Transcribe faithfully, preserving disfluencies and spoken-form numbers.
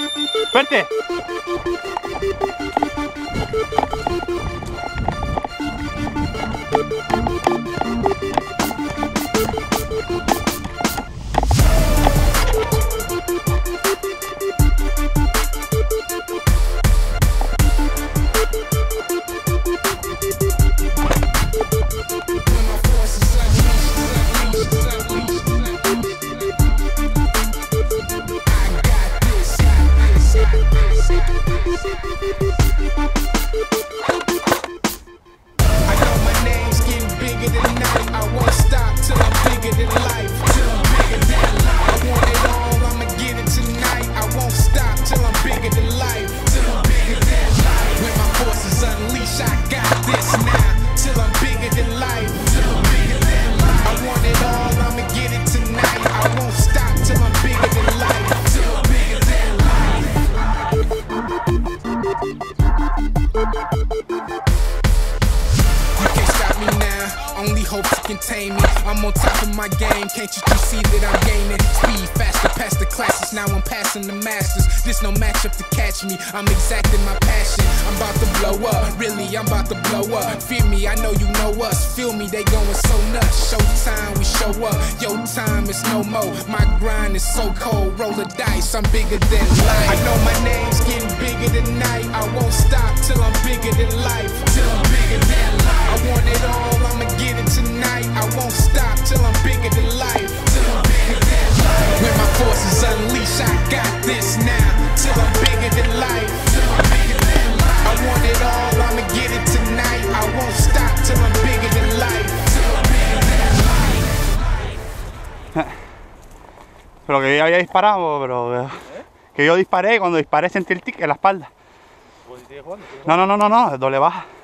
¡Fuerte! Contain me, I'm on top of my game. Can't you just see that I'm gaining speed faster past the classes? Now I'm passing the masters. This no matchup to catch me. I'm exacting my passion. I'm about to blow up. Really, I'm about to blow up. Fear me, I know you know us. Feel me, they going so nuts. Showtime, we show up. Your time is no more. My grind is so cold. Roll the dice, I'm bigger than life. I know my name's getting bigger tonight. I won't stop till I'm bigger than life. Till I'm bigger than life. I want it all, I'ma get it tonight. I won't stop till I'm bigger than life. Till I'm bigger than life. When my forces unleash, I got this now. Till I'm bigger than life. Till I'm bigger than life. I want it all, I'ma get it tonight. I won't stop till I'm bigger than life. Till I'm bigger than life. Pero que yo había disparado, pero ¿Eh? que yo disparé y cuando disparé sentí el tic en la espalda. No, no, no, no, no, doble baja.